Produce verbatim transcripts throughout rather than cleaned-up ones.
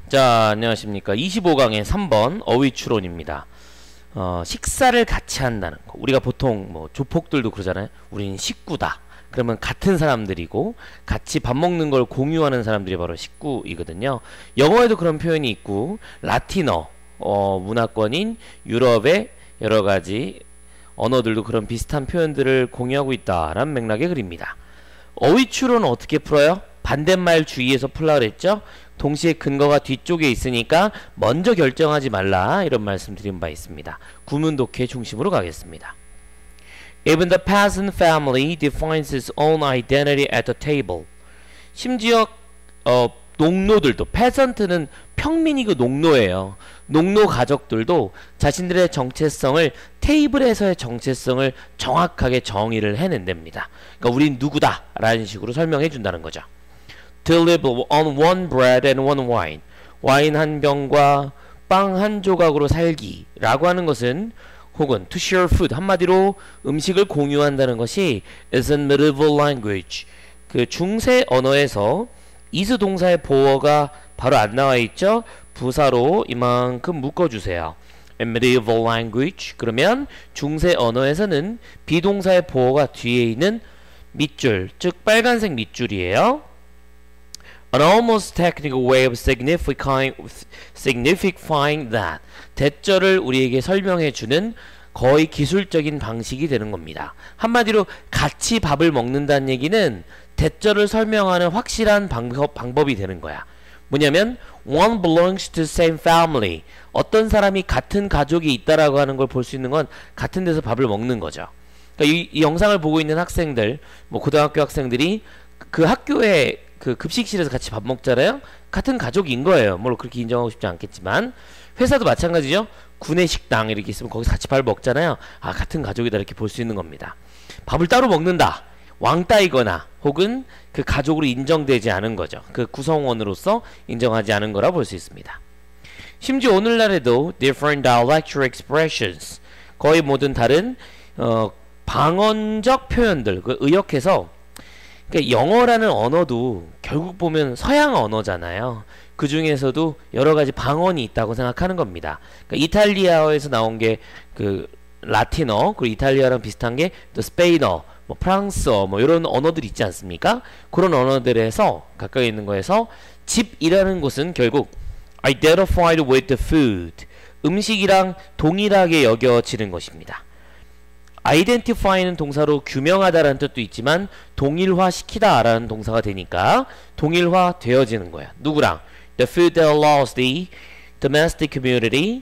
자, 안녕하십니까. 이십오 강의 삼 번 어휘 추론입니다. 어, 식사를 같이 한다는 거. 우리가 보통 뭐 조폭들도 그러잖아요. 우린 식구다. 그러면 같은 사람들이고 같이 밥 먹는 걸 공유하는 사람들이 바로 식구이거든요. 영어에도 그런 표현이 있고 라틴어 어, 문화권인 유럽의 여러 가지 언어들도 그런 비슷한 표현들을 공유하고 있다라는 맥락의 글입니다. 어휘 추론은 어떻게 풀어요? 반대말 주의해서 풀라 그랬죠? 동시에 근거가 뒤쪽에 있으니까 먼저 결정하지 말라 이런 말씀 드린 바 있습니다. 구문 독해 중심으로 가겠습니다. Even the peasant family defines its own identity at the table. 심지어 어, 농노들도, peasant는 평민이고 농노예요. 농노 가족들도 자신들의 정체성을 테이블에서의 정체성을 정확하게 정의를 해낸답니다. 그러니까 우린 누구다 라는 식으로 설명해 준다는 거죠. To live on one bread and one wine. 와인 한 병과 빵 한 조각으로 살기라고 하는 것은 혹은 to share food 한마디로 음식을 공유한다는 것이 is a medieval language. 그 중세 언어에서 is 동사의 보어가 바로 안 나와 있죠. 부사로 이만큼 묶어주세요. In medieval language 그러면 중세 언어에서는 비동사의 보어가 뒤에 있는 밑줄, 즉 빨간색 밑줄이에요. An almost technical way of signifying, signifying that. 대절을 우리에게 설명해주는 거의 기술적인 방식이 되는 겁니다. 한마디로 같이 밥을 먹는다는 얘기는 대절을 설명하는 확실한 방법, 방법이 되는 거야. 뭐냐면 one belongs to the same family. 어떤 사람이 같은 가족이 있다라고 하는 걸 볼 수 있는 건 같은 데서 밥을 먹는 거죠. 그러니까 이, 이 영상을 보고 있는 학생들, 뭐 고등학교 학생들이 그 학교에 그 급식실에서 같이 밥 먹잖아요. 같은 가족인 거예요. 물론 그렇게 인정하고 싶지 않겠지만 회사도 마찬가지죠. 구내 식당 이렇게 있으면 거기서 같이 밥을 먹잖아요. 아, 같은 가족이다 이렇게 볼 수 있는 겁니다. 밥을 따로 먹는다. 왕따이거나 혹은 그 가족으로 인정되지 않은 거죠. 그 구성원으로서 인정하지 않은 거라 볼 수 있습니다. 심지어 오늘날에도 different dialectual expressions 거의 모든 다른 어, 방언적 표현들 그 의역해서 그러니까 영어라는 언어도 결국 보면 서양 언어잖아요. 그 중에서도 여러 가지 방언이 있다고 생각하는 겁니다. 그러니까 이탈리아어에서 나온 게 그 라틴어, 그리고 이탈리아랑 비슷한 게 또 스페인어, 뭐 프랑스어, 뭐 이런 언어들이 있지 않습니까? 그런 언어들에서 가까이 있는 거에서 집이라는 것은 결국 identified with the food, 음식이랑 동일하게 여겨지는 것입니다. identify는 동사로 규명하다라는 뜻도 있지만 동일화시키다 라는 동사가 되니까 동일화 되어지는 거야. 누구랑? The food that allows the domestic community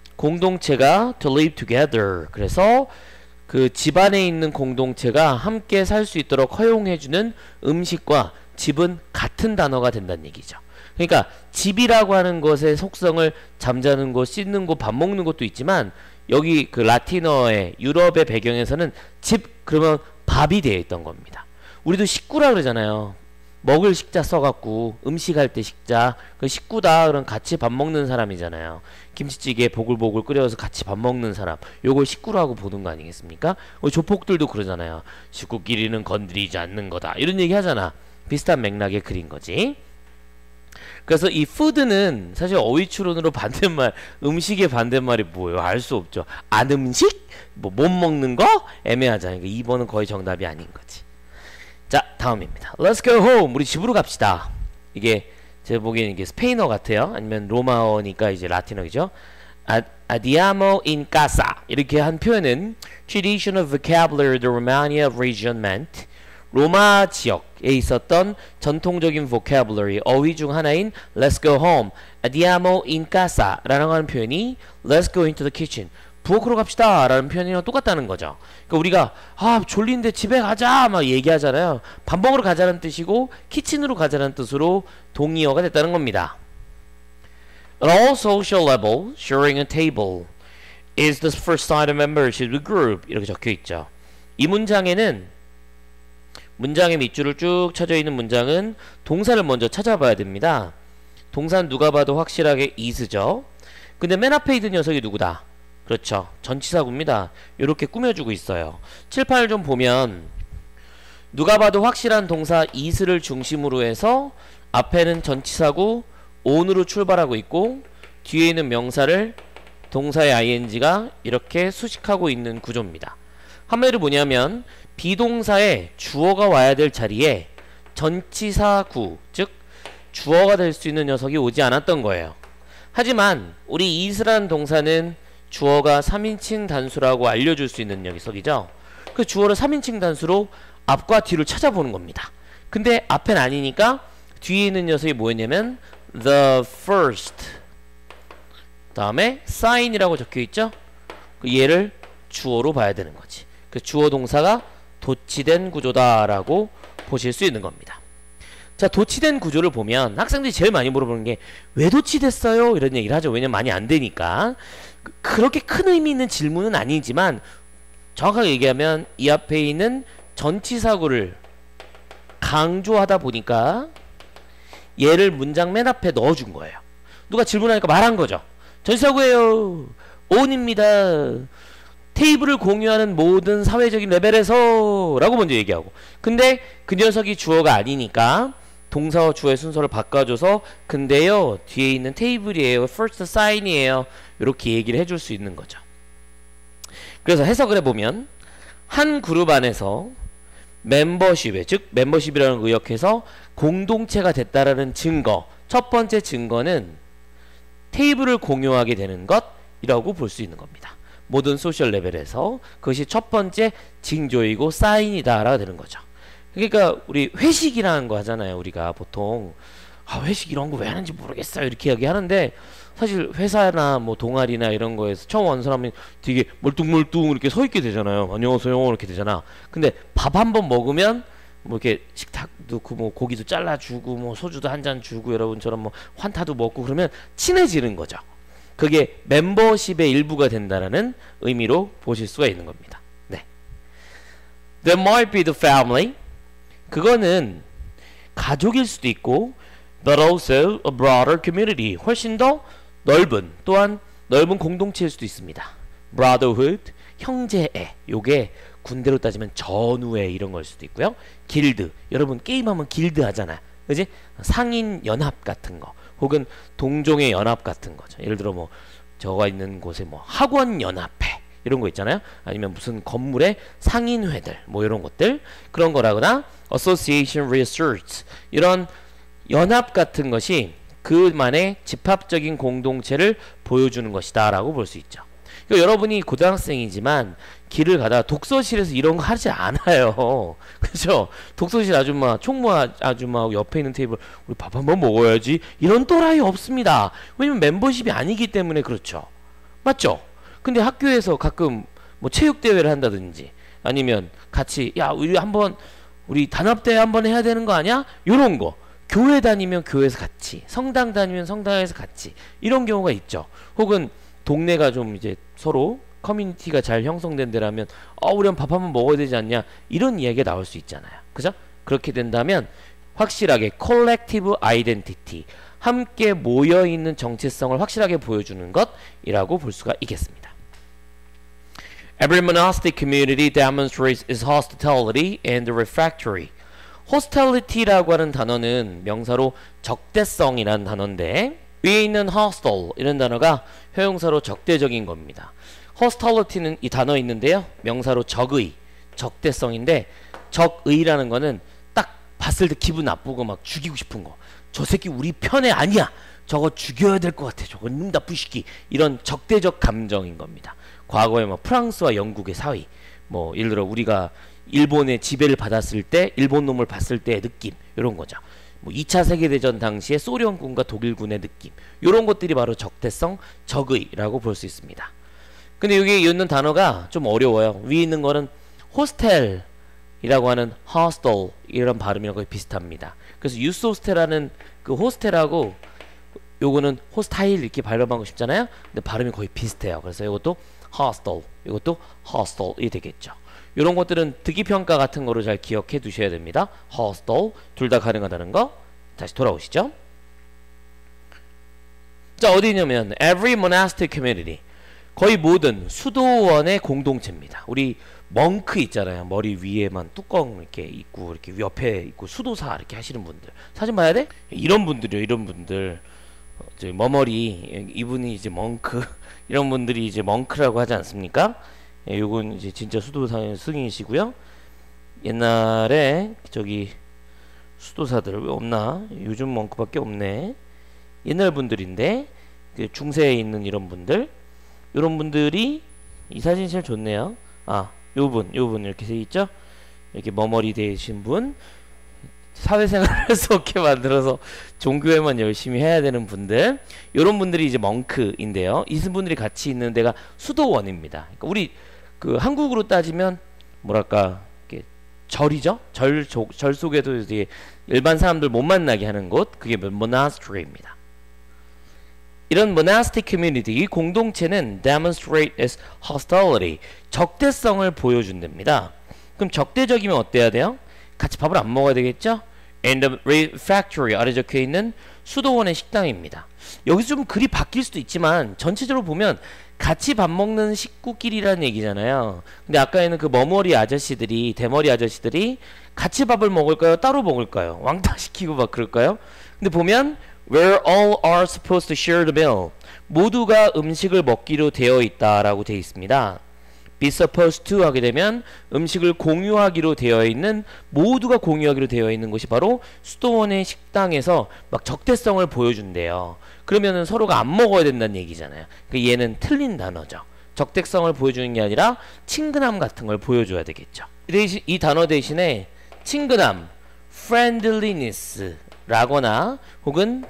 공동체가 to live together. 그래서 그 집안에 있는 공동체가 함께 살 수 있도록 허용해주는 음식과 집은 같은 단어가 된다는 얘기죠. 그러니까 집이라고 하는 것의 속성을 잠자는 곳, 씻는 곳, 밥 먹는 곳도 있지만 여기 그 라틴어의 유럽의 배경에서는 집 그러면 밥이 되어 있던 겁니다. 우리도 식구라 그러잖아요. 먹을 식자 써갖고 음식할 때 식자 그 식구다 그럼 같이 밥 먹는 사람이잖아요. 김치찌개 보글보글 끓여서 같이 밥 먹는 사람 요걸 식구라고 보는 거 아니겠습니까? 우리 조폭들도 그러잖아요. 식구끼리는 건드리지 않는 거다 이런 얘기 하잖아. 비슷한 맥락의 글인 거지. 그래서 이 푸드는 사실 어휘 추론으로 반대말 음식의 반대말이 뭐예요? 알 수 없죠. 안 음식? 뭐 못 먹는 거? 애매하잖아요. 그러니까 이 번은 거의 정답이 아닌 거지. 자, 다음입니다. Let's go home. 우리 집으로 갑시다. 이게 제가 보기에는 이게 스페인어 같아요. 아니면 로마어니까 이제 라틴어이죠. Andiamo in casa. 이렇게 한 표현은 traditional vocabulary of the Romagna region meant 로마 지역에 있었던 전통적인 vocabulary 어휘 중 하나인 Let's go home, andiamo in casa 라는 하는 표현이 Let's go into the kitchen 부엌으로 갑시다 라는 표현이랑 똑같다는 거죠. 그러니까 우리가 아 졸린데 집에 가자 막 얘기하잖아요. 밥 먹으러 가자는 뜻이고 키친으로 가자는 뜻으로 동의어가 됐다는 겁니다. At all social level, sharing a table is the first sign of membership of the group 이렇게 적혀 있죠. 이 문장에는 문장의 밑줄을 쭉 쳐져 있는 문장은 동사를 먼저 찾아봐야 됩니다. 동사는 누가 봐도 확실하게 is죠. 근데 맨 앞에 있는 녀석이 누구다? 그렇죠. 전치사구입니다. 이렇게 꾸며주고 있어요. 칠판을 좀 보면 누가 봐도 확실한 동사 is를 중심으로 해서 앞에는 전치사구, on으로 출발하고 있고 뒤에 있는 명사를 동사의 ing가 이렇게 수식하고 있는 구조입니다. 한마디로 뭐냐면 비동사에 주어가 와야 될 자리에 전치사구, 즉 주어가 될 수 있는 녀석이 오지 않았던 거예요. 하지만 우리 is라는 동사는 주어가 삼인칭 단수라고 알려줄 수 있는 녀석이죠. 그 주어를 삼인칭 단수로 앞과 뒤를 찾아보는 겁니다. 근데 앞엔 아니니까 뒤에 있는 녀석이 뭐였냐면 the first 다음에 sign이라고 적혀있죠. 얘를 주어로 봐야 되는 거지. 그 주어 동사가 도치된 구조다라고 보실 수 있는 겁니다. 자, 도치된 구조를 보면 학생들이 제일 많이 물어보는 게 왜 도치됐어요? 이런 얘기를 하죠. 왜냐면 많이 안 되니까. 그렇게 큰 의미 있는 질문은 아니지만 정확하게 얘기하면 이 앞에 있는 전치사구를 강조하다 보니까 얘를 문장 맨 앞에 넣어준 거예요. 누가 질문하니까 말한 거죠. 전치사구예요. on입니다. 테이블을 공유하는 모든 사회적인 레벨에서 라고 먼저 얘기하고, 근데 그 녀석이 주어가 아니니까 동사와 주어의 순서를 바꿔줘서 근데요 뒤에 있는 테이블이에요, first sign이에요, 이렇게 얘기를 해줄 수 있는 거죠. 그래서 해석을 해보면 한 그룹 안에서 멤버십에, 즉 멤버십이라는 걸 의역해서 공동체가 됐다라는 증거, 첫 번째 증거는 테이블을 공유하게 되는 것이라고 볼 수 있는 겁니다. 모든 소셜 레벨에서 그것이 첫 번째 징조이고 사인이다 라고 되는 거죠. 그러니까 우리 회식이라는 거 하잖아요. 우리가 보통 아 회식 이런 거 왜 하는지 모르겠어요 이렇게 이야기하는데, 사실 회사나 뭐 동아리나 이런 거에서 처음 온 사람이 되게 멀뚱멀뚱 이렇게 서 있게 되잖아요. 안녕하세요 이렇게 되잖아. 근데 밥 한 번 먹으면 뭐 이렇게 식탁 넣고 뭐 고기도 잘라주고 뭐 소주도 한 잔 주고 여러분처럼 뭐 환타도 먹고 그러면 친해지는 거죠. 그게 멤버십의 일부가 된다라는 의미로 보실 수가 있는 겁니다. 네. There might be the family. 그거는 가족일 수도 있고, but also a broader community. 훨씬 더 넓은, 또한 넓은 공동체일 수도 있습니다. brotherhood, 형제애. 요게 군대로 따지면 전우애 이런 걸 수도 있고요. 길드. 여러분 게임하면 길드 하잖아요. 그지? 상인 연합 같은 거. 혹은 동종의 연합 같은 거죠. 예를 들어 뭐 저가 있는 곳에 뭐 학원 연합회 이런 거 있잖아요. 아니면 무슨 건물의 상인회들 뭐 이런 것들, 그런 거라거나 association research, 이런 연합 같은 것이 그만의 집합적인 공동체를 보여주는 것이다 라고 볼 수 있죠. 그러니까 여러분이 고등학생이지만 길을 가다가 독서실에서 이런 거 하지 않아요. 그죠? 독서실 아줌마, 총무 아줌마하고 옆에 있는 테이블 우리 밥 한번 먹어야지 이런 또라이 없습니다. 왜냐면 멤버십이 아니기 때문에. 그렇죠? 맞죠? 근데 학교에서 가끔 뭐 체육대회를 한다든지 아니면 같이 야 우리 한번 우리 단합대회 한번 해야 되는 거 아니야? 요런 거. 교회 다니면 교회에서 같이, 성당 다니면 성당에서 같이, 이런 경우가 있죠. 혹은 동네가 좀 이제 서로 커뮤니티가 잘 형성된 데라면 어 우리 밥 한번 먹어야 되지 않냐, 이런 이야기가 나올 수 있잖아요. 그죠? 그렇게 된다면 확실하게 collective identity, 함께 모여있는 정체성을 확실하게 보여주는 것이라고 볼 수가 있겠습니다. Every monastic community demonstrates its hospitality and refractory. hostility라고 하는 단어는 명사로 적대성이라는 단어인데, 위에 있는 hostile 이런 단어가 형용사로 적대적인 겁니다. hostility는 이 단어 있는데요, 명사로 적의, 적대성인데, 적의라는 거는 딱 봤을 때 기분 나쁘고 막 죽이고 싶은 거, 저 새끼 우리 편에 아니야, 저거 죽여야 될 것 같아, 저거 놈 나쁜 시끼, 이런 적대적 감정인 겁니다. 과거에 뭐 프랑스와 영국의 사위, 뭐 예를 들어 우리가 일본의 지배를 받았을 때 일본 놈을 봤을 때의 느낌, 이런 거죠. 뭐 이 차 세계대전 당시에 소련군과 독일군의 느낌, 이런 것들이 바로 적대성, 적의라고 볼 수 있습니다. 근데 여기 있는 단어가 좀 어려워요. 위에 있는 거는 호스텔이라고 하는 hostel 이런 발음이랑 거의 비슷합니다. 그래서 유스 호스텔하는 그 호스텔하고 요거는 호스타일 이렇게 발음하고 싶잖아요. 근데 발음이 거의 비슷해요. 그래서 이것도 hostel, 이것도 hostel이 되겠죠. 이런 것들은 듣기평가 같은 거로 잘 기억해 두셔야 됩니다. hostel, 둘 다 가능하다는 거. 다시 돌아오시죠. 자, 어디냐면 every monastic community, 거의 모든 수도원의 공동체입니다. 우리 멍크 있잖아요. 머리 위에만 뚜껑 이렇게 있고 이렇게 옆에 있고 수도사 이렇게 하시는 분들 사진 봐야 돼? 이런 분들이요. 이런 분들 저기 머머리 이분이 이제 멍크 이런 분들이 이제 멍크라고 하지 않습니까? 예, 요건 이제 진짜 수도사의 승인이시고요. 옛날에 저기 수도사들 왜 없나? 요즘 멍크밖에 없네. 옛날 분들인데 그 중세에 있는 이런 분들, 이런 분들이 이 사진 제일 좋네요. 아, 요분, 요분 이렇게 돼 있죠? 이렇게 머머리 되신 분, 사회생활을 할 수 없게 만들어서 종교에만 열심히 해야 되는 분들, 이런 분들이 이제 멍크인데요. 이 분들이 같이 있는 데가 수도원입니다. 그러니까 우리 그 한국으로 따지면 뭐랄까 이렇게 절이죠. 절, 절 속에도 이제 일반 사람들 못 만나게 하는 곳, 그게 monastery입니다. 이런 monastic community, 이 공동체는 demonstrate its hostility, 적대성을 보여준답니다. 그럼 적대적이면 어때야 돼요? 같이 밥을 안 먹어야 되겠죠? In the refectory, 아래 적혀있는 수도원의 식당입니다. 여기서 좀 글이 바뀔 수도 있지만 전체적으로 보면 같이 밥 먹는 식구끼리라는 얘기잖아요. 근데 아까에는 그 머머리 아저씨들이, 대머리 아저씨들이 같이 밥을 먹을까요? 따로 먹을까요? 왕따 시키고 막 그럴까요? 근데 보면 where all are supposed to share the meal, 모두가 음식을 먹기로 되어 있다라고 되어 있습니다. be supposed to 하게 되면 음식을 공유하기로 되어 있는, 모두가 공유하기로 되어 있는 것이 바로 수도원의 식당에서 막 적대성을 보여준대요. 그러면은 서로가 안 먹어야 된다는 얘기잖아요. 그러니까 얘는 틀린 단어죠. 적대성을 보여주는 게 아니라 친근함 같은 걸 보여줘야 되겠죠. 이, 대신, 이 단어 대신에 친근함, friendliness 라거나 혹은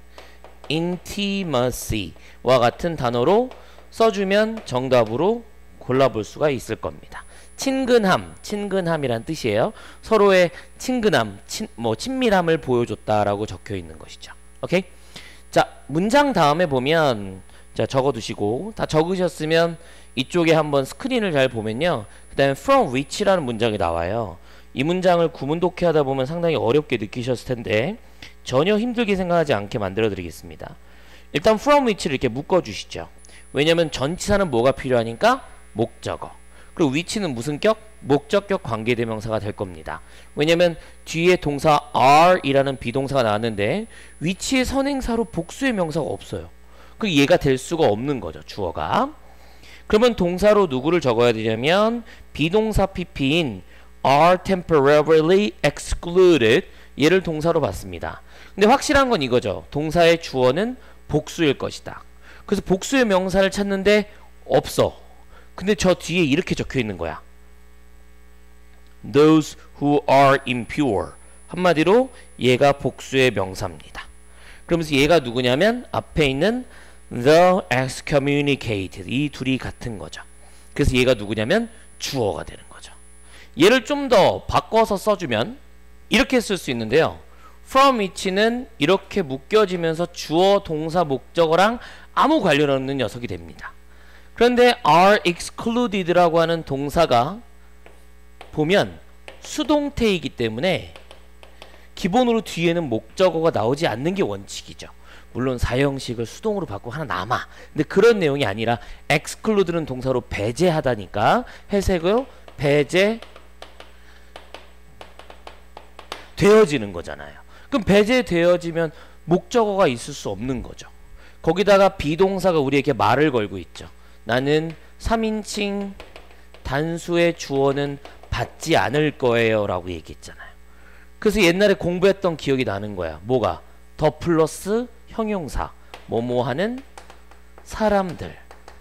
intimacy와 같은 단어로 써주면 정답으로 골라볼 수가 있을 겁니다. 친근함, 친근함이란 뜻이에요. 서로의 친근함, 친, 뭐 친밀함을 보여줬다라고 적혀 있는 것이죠. 오케이? 자, 문장 다음에 보면, 자, 적어두시고, 다 적으셨으면 이쪽에 한번 스크린을 잘 보면요, 그 다음에 from which라는 문장이 나와요. 이 문장을 구문 독해하다 보면 상당히 어렵게 느끼셨을 텐데 전혀 힘들게 생각하지 않게 만들어 드리겠습니다. 일단 from which를 이렇게 묶어 주시죠. 왜냐면 전치사는 뭐가 필요하니까 목적어, 그리고 which는 무슨 격? 목적격 관계대명사가 될 겁니다. 왜냐면 뒤에 동사 are이라는 비동사가 나왔는데 which의 선행사로 복수의 명사가 없어요. 그 얘가 될 수가 없는 거죠, 주어가. 그러면 동사로 누구를 적어야 되냐면 비동사 피피인 are temporarily excluded, 얘를 동사로 봤습니다. 근데 확실한 건 이거죠. 동사의 주어는 복수일 것이다. 그래서 복수의 명사를 찾는데 없어. 근데 저 뒤에 이렇게 적혀 있는 거야. Those who are impure. 한마디로 얘가 복수의 명사입니다. 그러면서 얘가 누구냐면 앞에 있는 the excommunicated, 이 둘이 같은 거죠. 그래서 얘가 누구냐면 주어가 되는 거죠. 얘를 좀 더 바꿔서 써주면 이렇게 쓸 수 있는데요. from which는 이렇게 묶여지면서 주어, 동사, 목적어랑 아무 관련 없는 녀석이 됩니다. 그런데 are excluded라고 하는 동사가 보면 수동태이기 때문에 기본으로 뒤에는 목적어가 나오지 않는 게 원칙이죠. 물론 사형식을 수동으로 바꾸고 하나 남아. 근데 그런 내용이 아니라 exclude는 동사로 배제하다니까 해석을 배제 되어지는 거잖아요. 그럼 배제되어지면 목적어가 있을 수 없는 거죠. 거기다가 비동사가 우리에게 말을 걸고 있죠. 나는 삼인칭 단수의 주어는 받지 않을 거예요 라고 얘기했잖아요. 그래서 옛날에 공부했던 기억이 나는 거야. 뭐가? 더 플러스 형용사, 뭐뭐 하는 사람들.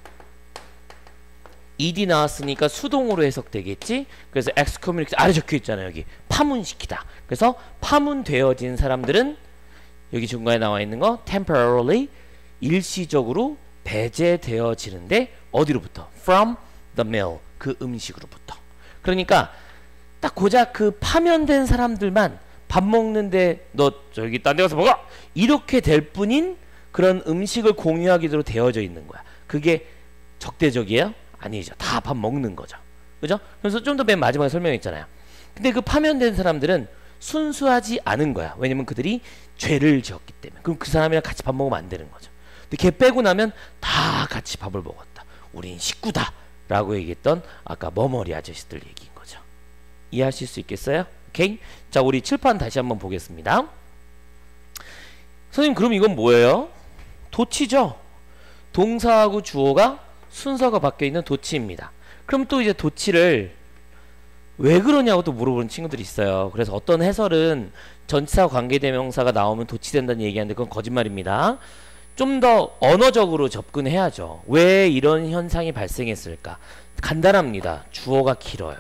ed 나왔으니까 수동으로 해석되겠지. 그래서 excommunicate 아래 적혀 있잖아요. 여기 파문시키다. 그래서 파문되어진 사람들은 여기 중간에 나와 있는 거 temporarily, 일시적으로 배제되어지는데 어디로부터? from the meal, 그 음식으로부터. 그러니까 딱 고작 그 파면된 사람들만 밥 먹는데 너 저기 딴 데 가서 먹어! 이렇게 될 뿐인 그런 음식을 공유하기로 되어져 있는 거야. 그게 적대적이에요? 아니죠. 다 밥 먹는 거죠. 그죠? 그래서 좀 더 맨 마지막에 설명했잖아요. 근데 그 파면된 사람들은 순수하지 않은 거야. 왜냐면 그들이 죄를 지었기 때문에. 그럼 그 사람이랑 같이 밥 먹으면 안 되는 거죠. 근데 걔 빼고 나면 다 같이 밥을 먹었다. 우린 식구다 라고 얘기했던 아까 머머리 아저씨들 얘기인 거죠. 이해하실 수 있겠어요? 오케이? 자, 우리 칠판 다시 한번 보겠습니다. 선생님, 그럼 이건 뭐예요? 도치죠. 동사하고 주어가 순서가 바뀌어있는 도치입니다. 그럼 또 이제 도치를 왜 그러냐고 또 물어보는 친구들이 있어요. 그래서 어떤 해설은 전치사 관계대명사가 나오면 도치된다는 얘기하는데 그건 거짓말입니다. 좀 더 언어적으로 접근해야죠. 왜 이런 현상이 발생했을까? 간단합니다. 주어가 길어요.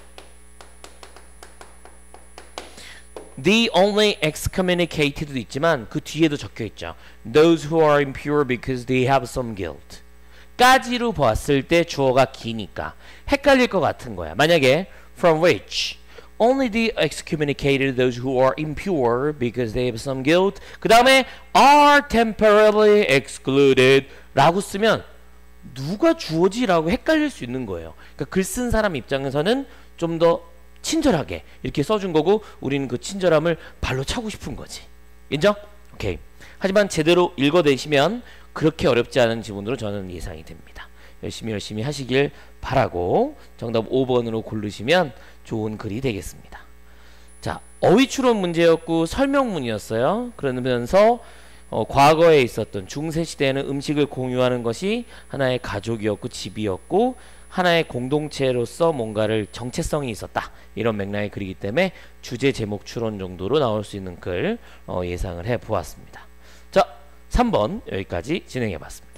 The only excommunicated도 있지만 그 뒤에도 적혀있죠. Those who are impure because they have some guilt. 까지로 봤을 때 주어가 기니까 헷갈릴 것 같은 거야. 만약에 from which only the excommunicated those who are impure because they have some guilt 그 다음에 are temporarily excluded 라고 쓰면 누가 주어지? 라고 헷갈릴 수 있는 거예요. 그러니까 글 쓴 사람 입장에서는 좀 더 친절하게 이렇게 써준 거고 우리는 그 친절함을 발로 차고 싶은 거지. 인정? 오케이. 하지만 제대로 읽어내시면 그렇게 어렵지 않은 지문으로 저는 예상이 됩니다. 열심히 열심히 하시길 바라고 정답 오 번으로 고르시면 좋은 글이 되겠습니다. 자, 어휘추론 문제였고 설명문이었어요. 그러면서 어, 과거에 있었던 중세시대에는 음식을 공유하는 것이 하나의 가족이었고 집이었고 하나의 공동체로서 뭔가를 정체성이 있었다. 이런 맥락의 글이기 때문에 주제 제목 추론 정도로 나올 수 있는 글 어, 예상을 해보았습니다. 자, 삼 번 여기까지 진행해봤습니다.